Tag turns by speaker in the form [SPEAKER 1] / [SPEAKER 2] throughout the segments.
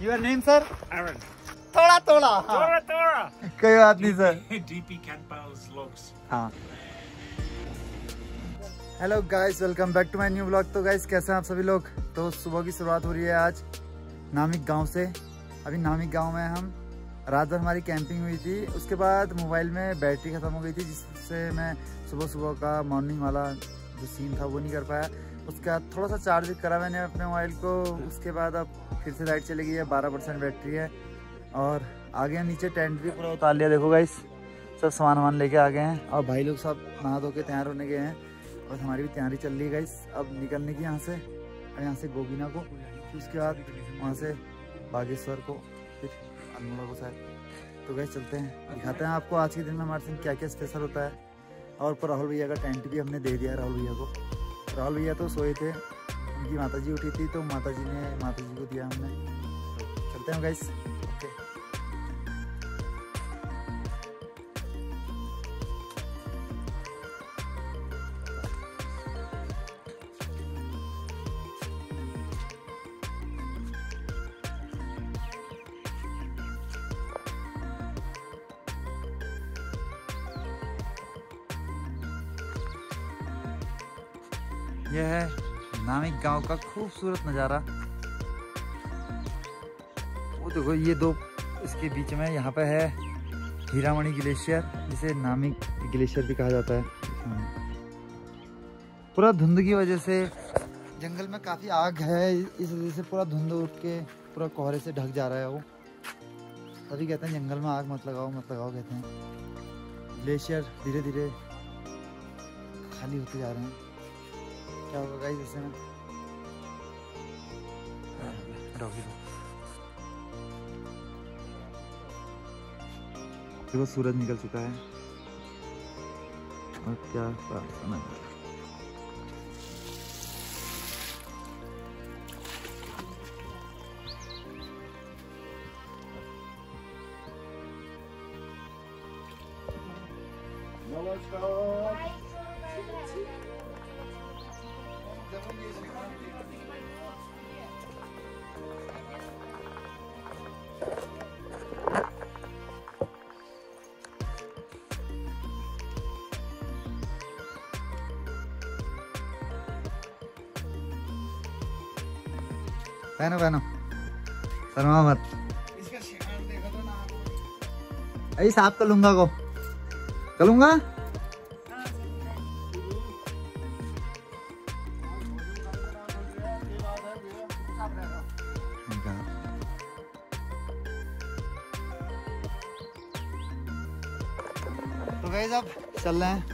[SPEAKER 1] Your name sir?
[SPEAKER 2] Aaron.
[SPEAKER 1] थोड़ा थोड़ा कोई बात नहीं सर।
[SPEAKER 2] DP Campbell's Logs.
[SPEAKER 1] हाँ। Hello guys, welcome back to my new vlog. तो गाइस कैसे हैं आप सभी लोग? तो सुबह की शुरुआत हो रही है आज नामिक गांव से। अभी नामिक गांव में हम रात भर हमारी कैंपिंग हुई थी। उसके बाद मोबाइल में बैटरी ख़त्म हो गई थी, जिससे मैं सुबह का मॉर्निंग वाला जो सीन था वो नहीं कर पाया। उसके बाद थोड़ा सा चार्ज करा मैंने अपने मोबाइल को। उसके बाद अब फिर से लाइट चली गई है, 12% बैटरी है। और आगे नीचे टेंट भी पूरा उतार लिया। देखो गाइस, सब सामान लेके आ गए हैं और भाई लोग सब नहा धो के तैयार होने गए हैं और हमारी भी तैयारी चल रही है गाइस अब निकलने की यहाँ से। और यहाँ से गोगीना को, फिर उसके बाद वहाँ से बागेश्वर को, फिर अल्मोड़ा को शायद। तो गाइस चलते हैं, दिखाते हैं आपको आज के दिन में हमारे साथ क्या क्या स्पेशल होता है। और ऊपर राहुल भैया का टेंट भी हमने दे दिया राहुल भैया को। राहुल भैया तो सोए थे, उनकी माताजी उठी थी तो माताजी को दिया हमने। चलते हैं गाइस। ओके, यह है नामिक गांव का खूबसूरत नज़ारा। वो देखो, ये दो इसके बीच में यहाँ पे है हीरामणि ग्लेशियर, जिसे नामिक ग्लेशियर भी कहा जाता है। पूरा धुंध की वजह से जंगल में काफ़ी आग है, इस वजह से पूरा धुंध उठ के पूरा कोहरे से ढक जा रहा है वो। तभी कहते हैं जंगल में आग मत लगाओ कहते हैं। ग्लेशियर धीरे धीरे खाली होते जा रहे हैं। क्या होगा गाइस इससे में? देखो सूरज निकल चुका है और क्या समझ पहनो शर्मा मत। अरे साफ कर लूंगा तो गाइस अब चल रहे हैं।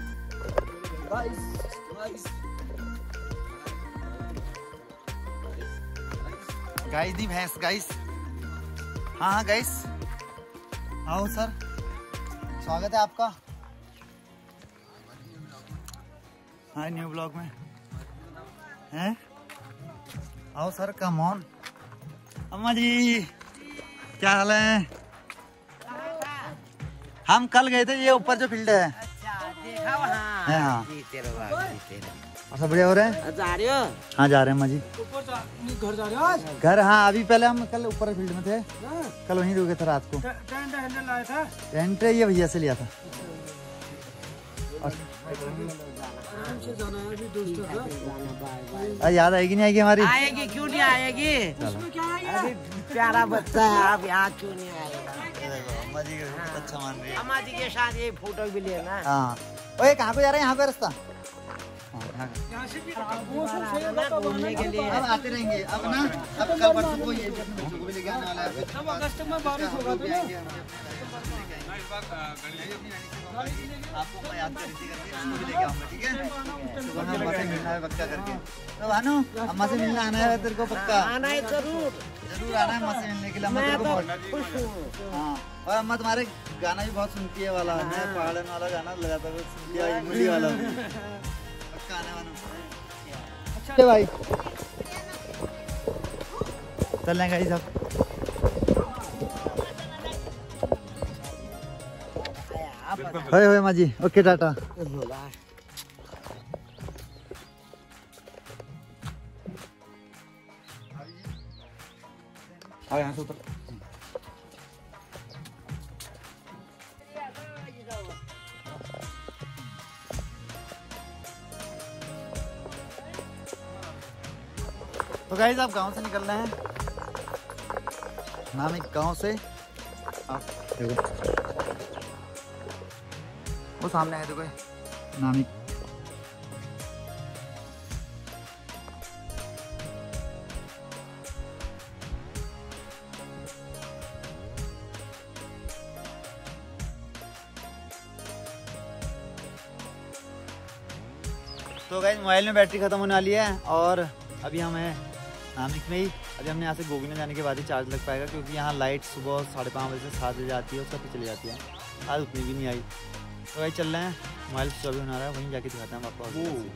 [SPEAKER 1] गाइस दी भैंस गाइस। हाँ गाइस, आओ सर, स्वागत है आपका। हाँ न्यू ब्लॉग में हैं। आओ सर, कम ऑन। अम्मा जी क्या हाल है? हम कल गए थे, ये ऊपर जो फील्ड है।
[SPEAKER 3] देखा वहाँ।
[SPEAKER 1] हाँ अच्छा, बढ़िया हो रहे हैं।
[SPEAKER 3] जा रहे हो?
[SPEAKER 1] हाँ जा रहे हैं अम्मा जी।
[SPEAKER 3] ऊपर घर जा रहे हो आज?
[SPEAKER 1] घर हाँ, अभी पहले हम कल ऊपर फील्ड में थे। कल वहीं रुके थे रात को।
[SPEAKER 3] टेंट हैंडल लाया था?
[SPEAKER 1] टेंट ये भैया से लिया था। याद आएगी नहीं आएगी हमारी?
[SPEAKER 3] आएगी, क्यों नहीं आएगी? अभी प्यारा बच्चा है, आप यहाँ क्यों नहीं आएगा?
[SPEAKER 1] अम्मा जी बहुत अच्छा मान रही है।
[SPEAKER 3] अम्मा जी के साथ ये फोटो भी लेना।
[SPEAKER 1] हाँ, ओए कहाँ पे जा रहे हैं? यहाँ पे रास्ता
[SPEAKER 3] घूमने के लिए
[SPEAKER 1] अब आते रहेंगे। अब ना, अब कल परसों को ये बच्चों को भी लेके आने वाला है।
[SPEAKER 3] अब अगस्त में बारिश होगा तो
[SPEAKER 1] आपको मैं याद कर रही थी, लेके आऊंगा, ठीक है? अम्मा से मिलना है पक्का करके। तो भानु, अम्मा से मिलना आना है तेरे को पक्का?
[SPEAKER 3] आना है, जरूर आना है
[SPEAKER 1] अम्मा से मिलने के लिए। अम्मा तेरे को बहुत
[SPEAKER 3] खुश हूँ।
[SPEAKER 1] हाँ, और अम्मा तुम्हारे गाना भी बहुत सुनती है वाला है, पहाड़न वाला गाना लगाता है, सुनती है इमली वाला। पक्का आना भानु। अच्छा भाई, चल रहे हैं सब। होए होए माँ जी, ओके टाटा। आओ यहाँ से ऊपर। तो गाइस आप गांव से निकल रहे हैं, नामिक गांव से। आप देखो वो सामने है, देखो नामिक। तो गाइस मोबाइल में बैटरी खत्म होने वाली है और अभी हम हैं नामिक में ही। अभी हमने यहाँ से गोगिना जाने के बाद ही चार्ज लग पाएगा, क्योंकि यहाँ लाइट सुबह 5:30 बजे से 7 बजे आती है, उसका फिर चली जाती है। आज उतनी भी नहीं आई। तो भाई चल रहे हैं, मोबाइल स्विच ऑफ होना रहा है, वहीं जाके दिखाते हैं आपको।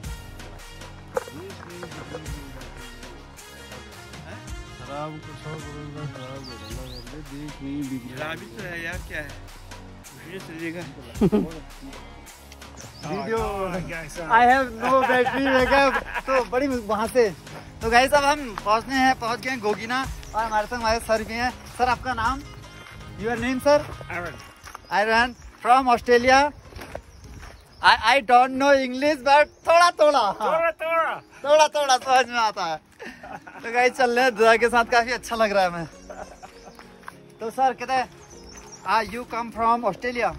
[SPEAKER 1] Video I have no battery backup. तो बड़ी वहाँ से। तो गाइस अब हम पहुँच गए हैं गोगिना, और हमारे साथ हमारे सर भी हैं। सर आपका नाम? Your name sir? Aaron from Australia. I don't know English but थोड़ा थोड़ा समझ में आता है। तो गाइस चल रहे हैं दुआ के साथ, काफी अच्छा लग रहा है हमें। तो सर कहते हैं यू कम फ्रॉम ऑस्ट्रेलिया?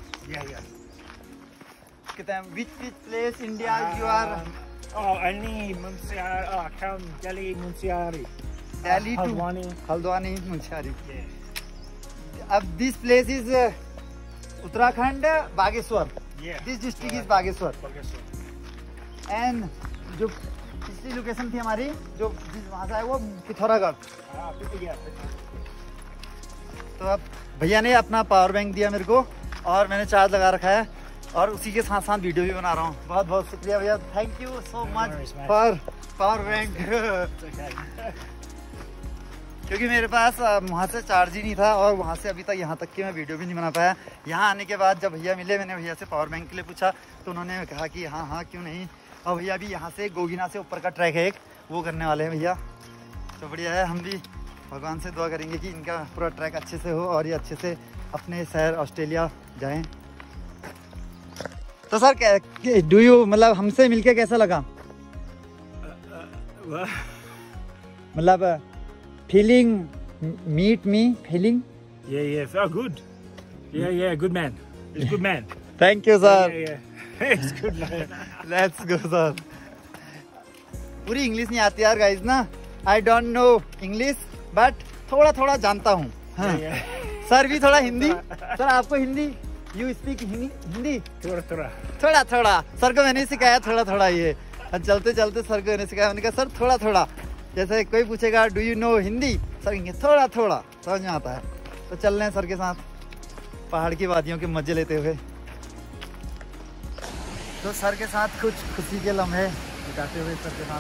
[SPEAKER 1] कहते हैं which place India you are?
[SPEAKER 2] only Munsiari. Come Delhi, Munsiari.
[SPEAKER 1] Delhi to Haldwani, Munsiari. अब this place is Uttarakhand, Bageshwar. This district is Bageshwar. And जो पिछली लोकेशन थी हमारी, जो वहाँ से है वो पिथौरागढ़। तो अब भैया ने अपना पावर बैंक दिया मेरे को, और मैंने चार्ज लगा रखा है, और उसी के साथ साथ वीडियो भी बना रहा हूँ। बहुत बहुत शुक्रिया भैया, thank you so much for power bank. क्योंकि मेरे पास वहाँ से चार्ज ही नहीं था, और वहाँ से अभी तक यहाँ तक कि मैं वीडियो भी नहीं बना पाया। यहाँ आने के बाद जब भैया मिले, मैंने भैया से पावर बैंक के लिए पूछा, तो उन्होंने कहा कि हाँ क्यों नहीं। और भैया अभी यहाँ से गोगिना से ऊपर का ट्रैक है एक, वो करने वाले हैं भैया। तो बढ़िया है, हम भी भगवान से दुआ करेंगे कि इनका पूरा ट्रैक अच्छे से हो और ये अच्छे से अपने शहर ऑस्ट्रेलिया जाएं। तो सर डू यू मतलब हमसे मिलके कैसा लगा? मतलब feeling meet me feeling?
[SPEAKER 2] Yeah, felt good. Yeah, good man. He's a good man.
[SPEAKER 1] Thank you sir.
[SPEAKER 2] He's good man.
[SPEAKER 1] Let's go sir. पूरी इंग्लिश नहीं आती यार गाइस ना, I don't know English but थोड़ा थोड़ा जानता हूँ। सर भी थोड़ा हिंदी। सर आपको हिंदी? You speak Hindi? थोड़ा। सर को मैंने सिखाया थोड़ा ये। चलते चलते सर को मैंने सिखाया, मैंने कहा सर थोड़ा। जैसे कोई पूछेगा do you know Hindi, sir कहेंगे थोड़ा समझ में आता है। तो चल रहे हैं सर के साथ पहाड़ की वादियों के मजे लेते हुए। तो सर के साथ कुछ खुशी के लम्हे बिताते हुए सर के साथ।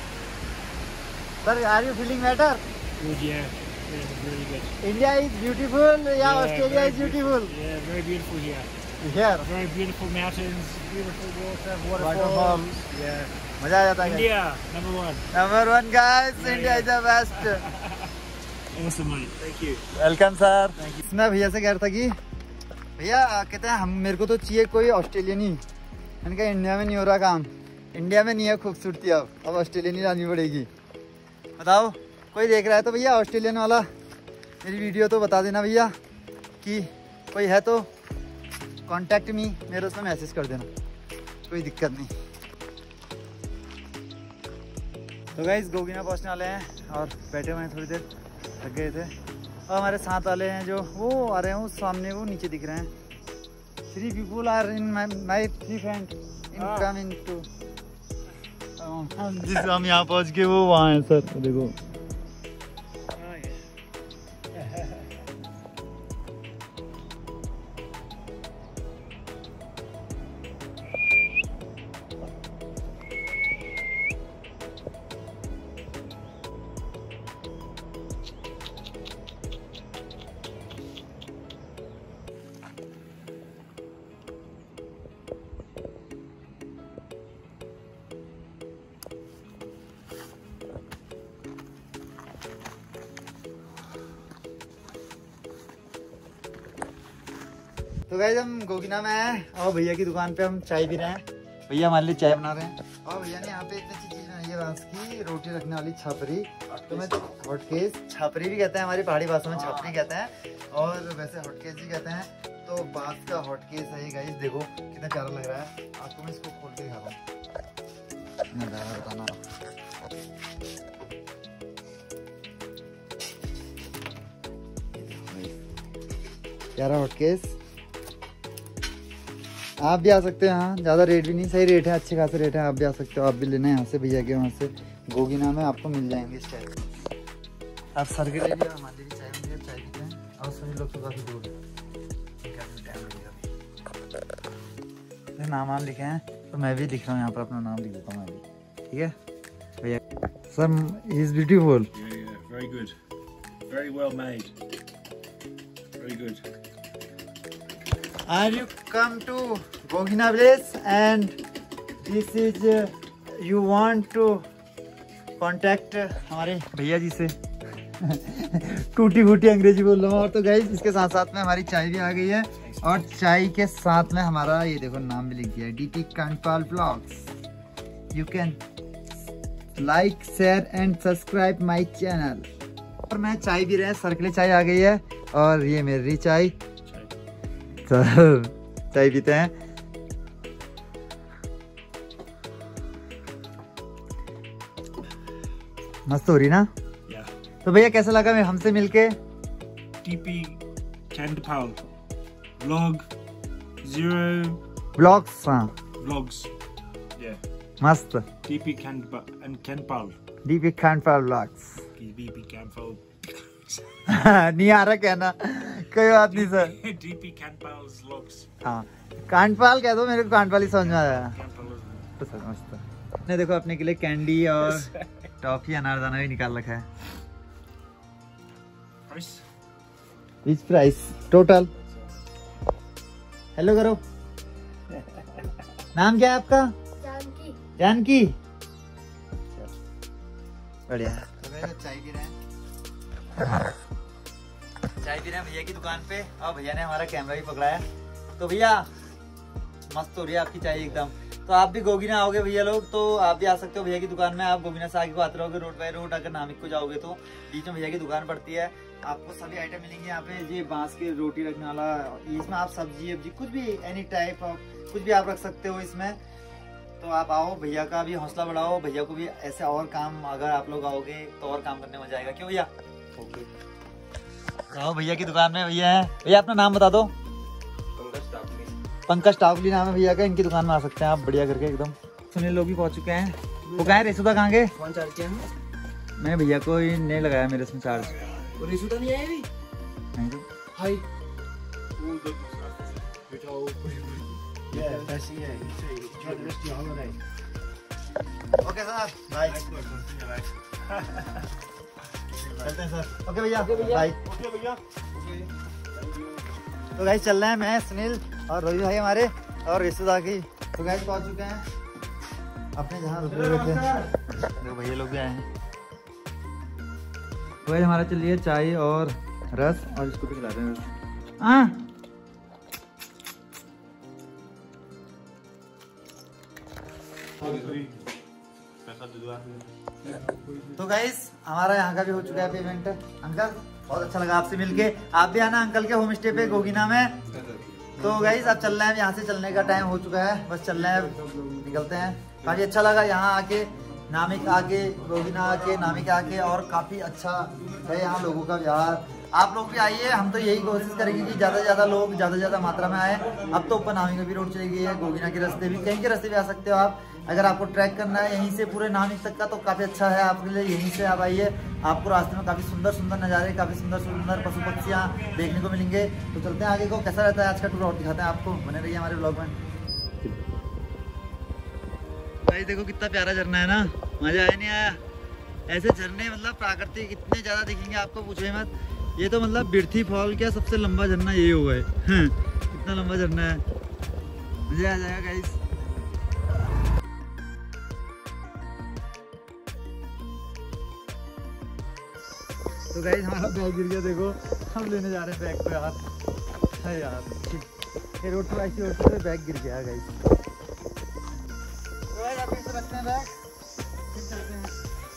[SPEAKER 1] Sir are you feeling better?
[SPEAKER 2] Really good.
[SPEAKER 1] India is beautiful, yeah, Australia is beautiful.
[SPEAKER 2] Yeah, very beautiful here.
[SPEAKER 1] Here,
[SPEAKER 2] Very beautiful mountains, beautiful water, waterfalls. Yeah.
[SPEAKER 1] मजा आ जाता है।
[SPEAKER 2] India, number one.
[SPEAKER 1] Number one guys, India is the best.
[SPEAKER 2] Awesome, mate. Thank you.
[SPEAKER 1] Welcome sir. मैं भैया से कह रहा था कि भैया कहते हैं मेरे को तो चाहिए कोई ऑस्ट्रेलियन ही। मैंने कहा इंडिया में नहीं हो रहा काम, इंडिया में नहीं है खूबसूरती, अब ऑस्ट्रेलियन ही लानी पड़ेगी। बताओ कोई देख रहा है तो भैया ऑस्ट्रेलियन वाला मेरी वीडियो तो बता देना भैया, कि कोई है तो कांटेक्ट मी, मेरे उसमें मैसेज कर देना, कोई दिक्कत नहीं। तो गाइस गोगिना पहुंचने वाले हैं और बैठे हुए हैं, थोड़ी देर थक गए थे। और हमारे साथ वाले हैं जो वो आ रहे हैं, वो सामने वो नीचे दिख रहे हैं। 3 people are in my 3 friends in coming to। हम यहाँ पहुँच के वो वहाँ हैं सर, देखो। तो गाइस हम गोगिना में हैं और भैया की दुकान पे हम चाय पी रहे हैं। भैया हमारे लिए चाय बना रहे हैं और भैया ने यहाँ पे इतनी अच्छी चीज बनाई है बांस की रोटी रखने वाली छापरी। तो मैं हॉटकेस छापरी भी कहते हैं, हमारी पहाड़ी भाषा में छापरी कहते हैं और वैसे हॉटकेस भी कहते हैं। तो बांस का हॉटकेस है गाइस, देखो कितना प्यारा लग रहा है। आपको मैं इसको खोल के दिखा रहा हूँ, बताना प्यारा हॉटकेस। आप भी आ सकते हैं, हाँ ज़्यादा रेट भी नहीं, सही रेट है, अच्छे खासे रेट है। आप भी आ सकते हो, आप भी लेना है यहाँ से भैया के वहाँ से गोगिना में आपको मिल जाएंगे इस टाइप। आप सर के लिए भी हमारे लिए चाय मिल चाय पीते हैं और सभी लोग तो काफ़ी दूर है, नाम लिखे हैं तो मैं भी लिख रहा हूँ यहाँ पर, अपना नाम लिख देता हूँ मैं भी, ठीक है भैया। Sir is beautiful,
[SPEAKER 2] very good, very well made, very good.
[SPEAKER 1] Are you come to Gogina village and this is you want to contact हमारे भैया जी से टूटी फूटी अंग्रेजी बोल रहा हूँ। और तो गाइस इसके साथ साथ में हमारी चाय भी आ गई है और चाय के साथ में हमारा ये देखो नाम भी लिख दिया है, DP Kandpal vlogs. You can like share and subscribe my channel. और मैं चाय पी रहे हैं, सर के लिए चाय आ गई है और ये मेरी चाय, चाय पीते हैं। मस्त हो रही ना? तो भैया कैसा लगा मैं हमसे मिलके?
[SPEAKER 2] DP Kandpal vlog 0
[SPEAKER 1] ब्लॉग्स, हाँ
[SPEAKER 2] vlogs, yeah,
[SPEAKER 1] मस्त।
[SPEAKER 2] DP Kandpal
[SPEAKER 1] DP Kandpal vlogs.
[SPEAKER 2] DP Kandpal
[SPEAKER 1] नहीं आ रहा कहना, कोई बात नहीं सर।
[SPEAKER 2] DP Kandpal's vlogs,
[SPEAKER 1] हाँ कांडपाल कह दो, मेरे को कांडपाल ही समझ में आया।
[SPEAKER 2] Kandpal
[SPEAKER 1] तो सर मस्त। ने देखो अपने के लिए कैंडी और टॉफी अनारदाना भी निकाल रखा है।
[SPEAKER 2] price,
[SPEAKER 1] which price total? Hello करो। नाम क्या है आपका?
[SPEAKER 4] जानकी।
[SPEAKER 1] जानकी, बढ़िया। तो चाय पी रहे हैं, चाय पी रहे हैं भैया की दुकान पे और भैया ने हमारा कैमरा भी पकड़ा है। तो भैया मस्त हो रही है आपकी चाय एकदम। तो आप भी गोगिना आओगे भैया लोग तो आप भी आ सकते हो भैया की दुकान में। आप गोगिना से आगे को आते रहोगे रोड बाय रोड, अगर नामिक को जाओगे तो बीच में भैया की दुकान पड़ती है। आपको सभी आइटम मिलेंगे यहाँ पे। ये बांस की रोटी रखने वाला, इसमें आप सब्जी कुछ भी एनी टाइप ऑफ कुछ भी आप रख सकते हो इसमें। तो आप आओ, भैया का भी हौसला बढ़ाओ, भैया को भी ऐसे और काम, अगर आप लोग आओगे तो और काम करने में मजा आएगा। क्यों भैया? आओ भैया की दुकान में। भैया है, भैया अपना नाम बता दो। पंकज टावली नाम है भैया का। इनकी दुकान में आ सकते हैं आप बढ़िया करके एकदम। सुनील लोग भी पहुंच चुके हैं। वो कहाँ है? रेसुदा कहाँ गए?
[SPEAKER 3] कौन चार्ज किया है?
[SPEAKER 1] मैं भैया को ही नहीं लगाया मेरे इसमें चार्ज।
[SPEAKER 3] वो रिसुदा नहीं आया अभी?
[SPEAKER 1] नहीं तो
[SPEAKER 3] हाय
[SPEAKER 1] ओके सर, बाय। चलते हैं सर। ओके भैया, बाय। तो गाइस चल रहे हैं मैं, सुनील और रवि भाई हमारे और रिश्तेदार की। तो गाइस पहुंच चुके हैं अपने जहाँ रुके हुए थे। देखो भैया लोग भी आए हैं। तो गाइस हमारा चल रही है चाय और रस और इसको भी खिलाते हैं रस। हाँ तो गाइस हमारा यहाँ का भी हो चुका है पेमेंट। अंकल बहुत अच्छा लगा आपसे मिलके। आप भी आना अंकल के होम स्टे पे गोगिना में। तो गाइस अब चल रहे हैं, यहाँ से चलने का टाइम हो चुका है, बस चल रहे हैं, निकलते हैं। काफी अच्छा लगा यहाँ आके, नामिक आके, गोगिना आके, नामिक आके, और काफी अच्छा है यहाँ लोगों का व्यवहार। आप लोग भी आइए, हम तो यही कोशिश करेंगे कि ज़्यादा से ज़्यादा लोग ज़्यादा से ज़्यादा मात्रा में आए। अब तो ऊपर नामिक भी रोड चली गई है, गोगिना के रास्ते भी, कहीं के रास्ते भी आ सकते हो आप। अगर आपको ट्रैक करना है यहीं से पूरे नामिक तक का तो काफ़ी अच्छा है आपके लिए। यहीं से आप आइए, आपको रास्ते में काफ़ी सुंदर सुंदर नज़ारे, काफ़ी सुंदर सुंदर पशु पक्षियाँ देखने को मिलेंगे। तो चलते हैं आगे को, कैसा रहता है आज का टूर और दिखाते हैं आपको। बने रहिए हमारे ब्लॉग में। भाई देखो कितना प्यारा झरना है ना, मज़ा आया नहीं आया? ऐसे झरने मतलब प्राकृतिक इतने ज़्यादा दिखेंगे आपको, पूछे मत। ये तो मतलब बिरथी फॉल क्या सबसे लंबा झरना ये हुआ है। इतना लंबा झरना है, मजा आ जाएगा गाइस। तो गाइस हमारा बैग गिर गया, देखो हम लेने जा रहे हैं बैग को यार। है यार। ये रोड पर ऐसी होती है, बैग गिर गया गाइस। तो गाइस अभी से रखते हैं बैग, फिर चलते हैं।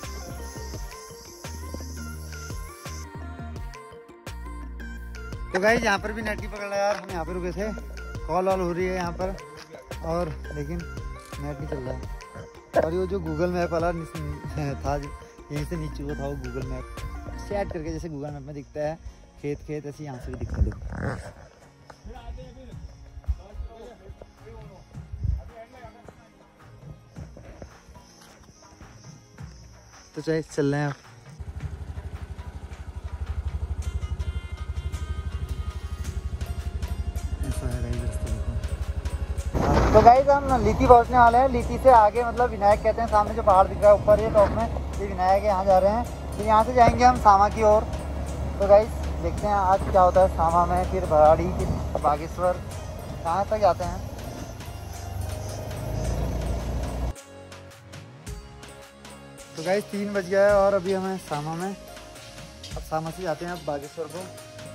[SPEAKER 1] तो गाइस यहाँ पर भी नेट नहीं पकड़ रहा यार, हम यहाँ पे रुके थे, कॉल वॉल हो रही है यहाँ पर, और लेकिन नेट नहीं चल रहा है। और ये जो गूगल मैप वाला था, यहीं से नीचे हुआ था वो गूगल मैप सेट करके, जैसे गूगल मैप में दिखता है खेत खेत, ऐसे यहाँ से भी दिखता है। तो चलिए चल रहे हैं अब। ऐसा है गाइस रास्ता देखो। तो गाइस हम लीती पहुंचने वाले हैं। लीती से आगे मतलब विनायक कहते हैं, सामने जो पहाड़ दिख रहा है ऊपर ये टॉप में, ये विनायक है, यहाँ जा रहे हैं। फिर यहाँ से जाएंगे हम सामा की ओर। तो गाइस देखते हैं आज क्या होता है सामा में, फिर भराड़ी, फिर बागेश्वर, कहाँ तक जाते हैं। तो गाइस 3 बज गया है और अभी हमें सामा में, अब सामा से जाते हैं अब बागेश्वर को,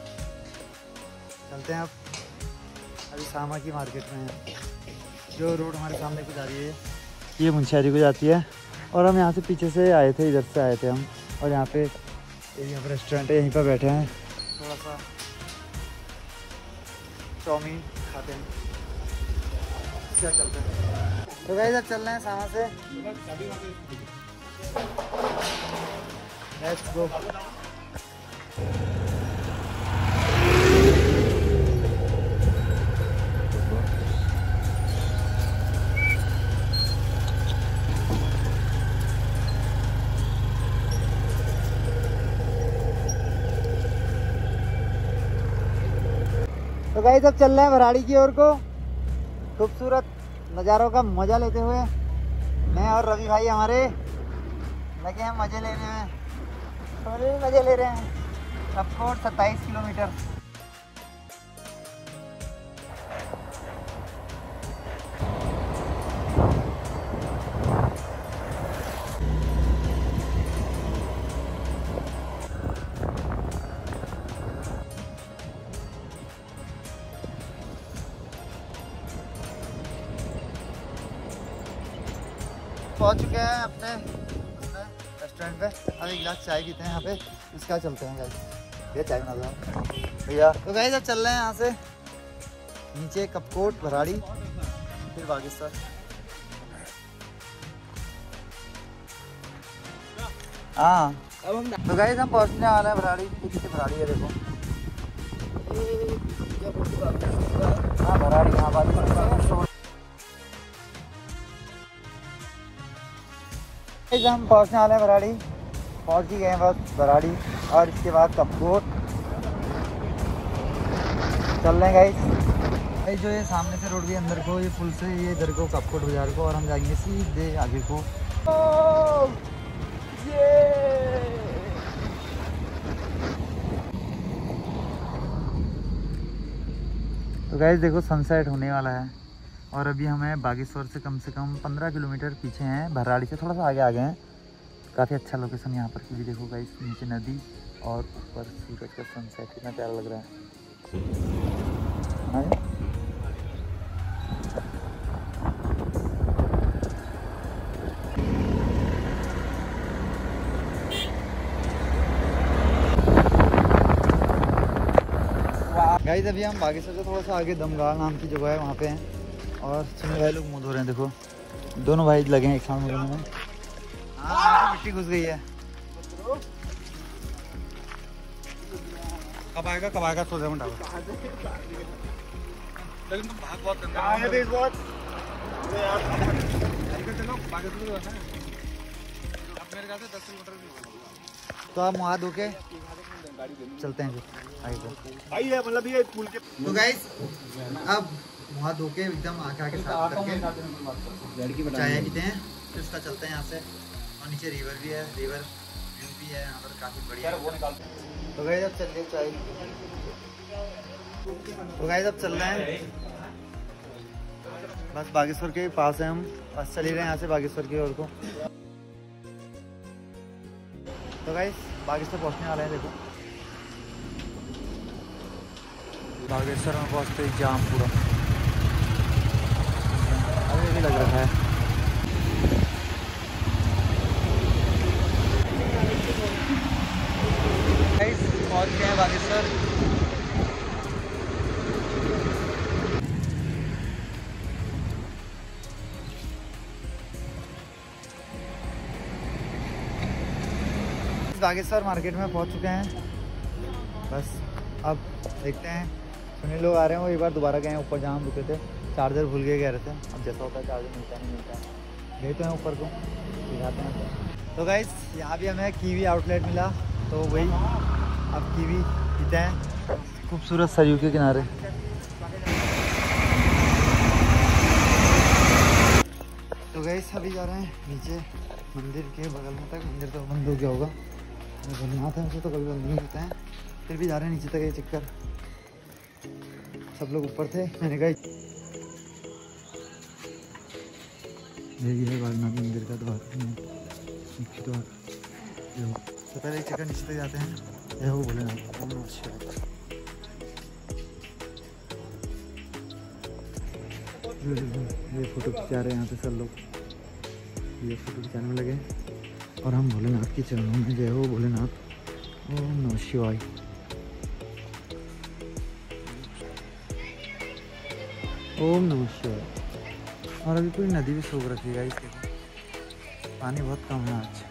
[SPEAKER 1] चलते हैं अब। अभी सामा की मार्केट में है, जो रोड हमारे सामने को जा रही है ये मुंशियारी को जाती है। और हम यहाँ से पीछे से आए थे, इधर से आए थे हम, और यहाँ पे रेस्टोरेंट है, यहीं पर बैठे हैं, थोड़ा सा चाउमीन खाते हैं, क्या चलते हैं। तो गाइस अब चल रहे हैं सामा से, लेट्स गो। तो गाइस अब चल रहे हैं भराड़ी की ओर को, खूबसूरत नज़ारों का मज़ा लेते हुए। मैं और रवि भाई हमारे लगे हैं मज़े लेने में, थोड़े मज़े ले रहे हैं। कपकोट 27 किलोमीटर। पहुंच चुके हैं अपने रेस्टोरेंट पे। अब एक गिलास चाय पीते हैं यहाँ पे, इसका चलते हैं गाइस। ये चाय बना दो भैया। तो गाइस अब चल रहे हैं यहाँ से नीचे कपकोट, भराड़ी, फिर बागेश्वर। हाँ तो गाइस हम पहुँचने वाले हैं भराड़ी। पीछे भराड़ी है देखो, हाँ भराड़ी, हाँ बागेश्वर। हम पहुंचने वाले हैं भराड़ी, पहुंच ही गए हैं बस भराड़ी, और इसके बाद कपकोट चल रहे हैं गाइस। जो ये सामने से रोड भी अंदर को, ये पुल से ये इधर को कपकोट बाजार को, और हम जाएंगे सीधे आगे को। तो गाइस देखो सनसेट होने वाला है, और अभी हमें बागेश्वर से कम 15 किलोमीटर पीछे हैं, भराड़ी से थोड़ा सा आगे आ गए हैं। काफ़ी अच्छा लोकेशन यहाँ पर की भी देखो गाइस, नीचे नदी और ऊपर सूरज का सनसेट, कितना प्यारा लग रहा है। गाइस अभी हम बागेश्वर से थोड़ा सा आगे दमगाल नाम की जगह है, वहाँ पे हैं, और सुन भाई लोग मुँह धो रहे हैं। देखो दोनों भाई लगे हैं एक साथ मुँह में। हाँ मिट्टी घुस गई है। कब आएगा सोच रहा हूँ, लेकिन तुम भाग बहुत करते हो। तो आप मुँह धो के चलते हैं फिर मतलब ये पुल के। तो गाइस अब मुँह धो के एकदम आके साफ करके चाय पीते हैं, फिर उसका चलते हैं यहाँ से। और नीचे रिवर भी है, रिवर व्यू भी है यहाँ पर, काफ़ी बढ़िया। तो गाइस अब चल रहे चाय। तो गाइस अब चल रहे हैं बस बागेश्वर के पास है, हम बस चल ही रहे हैं यहाँ से बागेश्वर की ओर को। तो गाइस बागेश्वर पहुँचने वाले हैं। देखो बागेश्वर में पहुँचते ही जाम पूरा। भी लग रखा है। पहुंच गए हैं बागेश्वर। बागेश्वर मार्केट में पहुंच चुके हैं। बस अब देखते हैं, सुनील लोग आ रहे हैं। वो एक बार दोबारा गए हैं ऊपर जहाँ हम रुके थे, चार्जर भूल के कह रहे थे। अब जैसा होता है चार्जर मिलता नहीं मिलता है, गए तो हैं ऊपर को, दिखाते हैं। तो गाइस यहाँ भी हमें कीवी आउटलेट मिला, तो वही अब कीवी पीते हैं खूबसूरत सरयू के किनारे। तो गाइस अभी जा रहे हैं नीचे मंदिर के बगल में तक। मंदिर तो बंद हो गया होगा, भोलेनाथ है, उसे तो कभी बंद नहीं होता है, फिर भी जा रहे हैं नीचे तक। ये चक्कर सब लोग ऊपर थे, मैंने कहा यही है बागनाथ मंदिर का द्वार, मुख्य द्वार। तो पहले एक चक्कर नीचे तक जाते हैं। यह वो भोलेनाथ, ओम नमः शिवाय। ये फोटो खिंचा रहे हैं यहाँ पे सब लोग, ये फोटो खिंचाने में लगे और हम भोलेनाथ के चरणों में। जय हो भोलेनाथ, ओम नमः शिवाय। ओम नमः शिवाय। और अभी पूरी नदी भी सूख रखी है, इसके पानी बहुत कम है आज।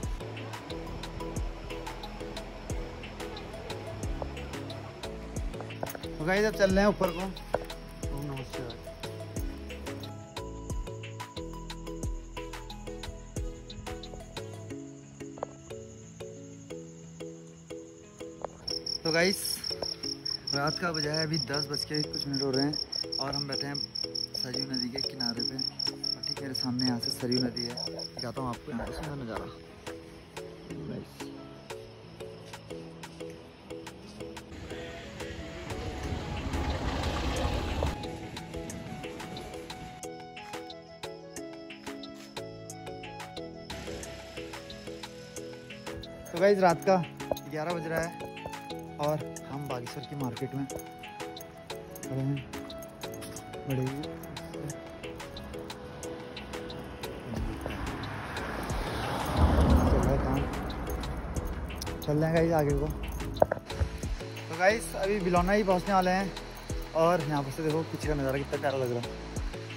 [SPEAKER 1] तो गाइस अब चल रहे हैं ऊपर को। ओम नमः शिवाय। तो गाइस रात का बजा है अभी 10 बज के कुछ मिनट हो रहे हैं और हम बैठे हैं सरयू नदी के किनारे पे। और ठीक मेरे सामने यहाँ से सरयू नदी है, दिखाता हूँ आपको यहाँ पर सुंदर नज़ारा। तो गाइस रात का 11 बज रहा है और हम बागेश्वर की मार्केट में खड़े हैं। बड़े काम चल रहे हैं गाइस आगे को। तो गाइस अभी बिलौना ही पहुंचने वाले हैं और यहाँ पर से देखो पीछे का नज़ारा कितना प्यारा लग रहा है।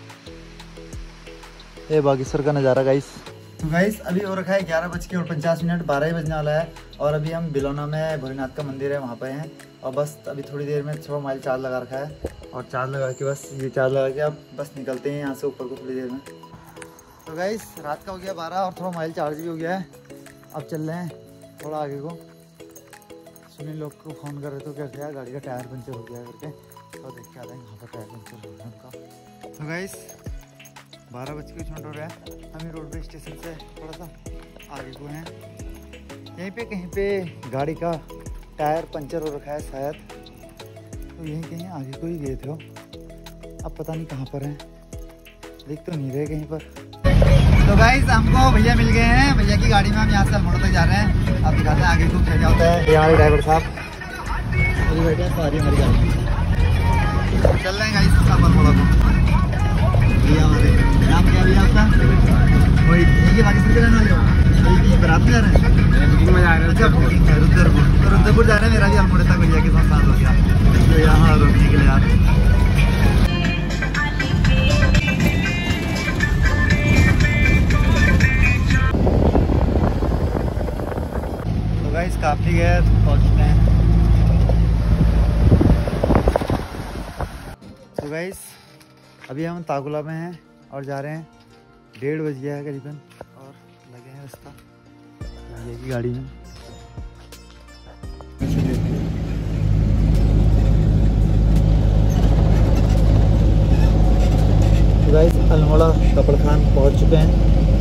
[SPEAKER 1] ये बागेश्वर का नज़ारा गाइस। तो गाइस अभी हो रखा है 11:50, 12 ही बजने वाला है और अभी हम बिलौना में भोलेनाथ का मंदिर है वहाँ पे हैं। और बस अभी थोड़ी देर में 6 माइल चार्ज लगा रखा है और चार्ज लगा के बस ये चार्ज लगा के अब बस निकलते हैं यहाँ से ऊपर को थोड़ी देर में। तो गाइस रात का हो गया 12 और थोड़ा माइल चार्ज भी हो गया है। अब चल रहे हैं थोड़ा आगे को। सुनील लोग को फ़ोन कर रहे थे, कहते हैं गाड़ी का टायर पंचर हो गया करके, तो देख के आ रहे हैं कहाँ पर टायर पंचर हो गया उनका। तो गाइस 12 बज के कुछ मिनट हो रहा है। हम ही रोडवे स्टेशन से थोड़ा सा आगे को हैं। यहीं पे कहीं पे गाड़ी का टायर पंचर हो रखा है शायद, तो यहीं कहीं आगे को ही गए थे। अब पता नहीं कहाँ पर हैं, देख तो नहीं रहे कहीं पर। तो गाइस हमको भैया मिल गए हैं, भैया की गाड़ी में हम यहाँ से अल्मोड़ा तक जा रहे हैं। अब दिखाते हैं आगे को क्या क्या होता है। यहाँ ड्राइवर साहब बैठे सारी हमारी गाड़ी चल रहे हैं गाइस अल्मोड़ा को। भैया हमारे नाम क्या भैया आपका? वही ये बागेश्वर के रहने वाले हो? बारात में जा रहे हैं? बुकिंग में जा रहे हैं। अच्छा बुकिंग है रुद्रपुर। तो रुद्रपुर जा रहे हैं, मेरा भी अल्मोड़ा तक भैया के साथ हो गया। तो यहाँ रोकने के लिए यार तो गाइस काफी गए पहुँच चुके हैं। तो गाइस अभी हम ताकुला में हैं और जा रहे हैं, 1:30 बज गया है करीबन और लगे हैं रास्ता ये की गाड़ी में। तो गाइस अल्मोड़ा कपड़खान पहुंच चुके हैं।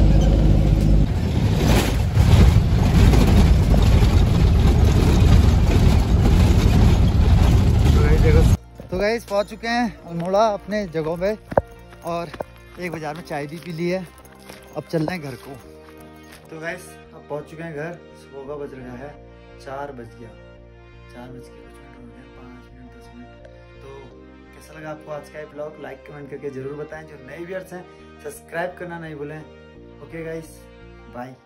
[SPEAKER 1] तो गाइस पहुंच चुके हैं अल्मोड़ा अपने जगहों पे और एक बाजार में चाय भी पी ली है। अब चल रहे हैं घर को। तो गाइस अब पहुंच चुके हैं घर। सुबह का बज रहा है 4 बज गया, 4 बज के कुछ मिनट हो गए, 5 मिनट 10 मिनट। तो कैसा लगा आपको आज का ये ब्लॉग, लाइक कमेंट करके जरूर बताएं। जो नए व्यूअर्स हैं सब्सक्राइब करना नहीं भूलें। Okay guys, bye.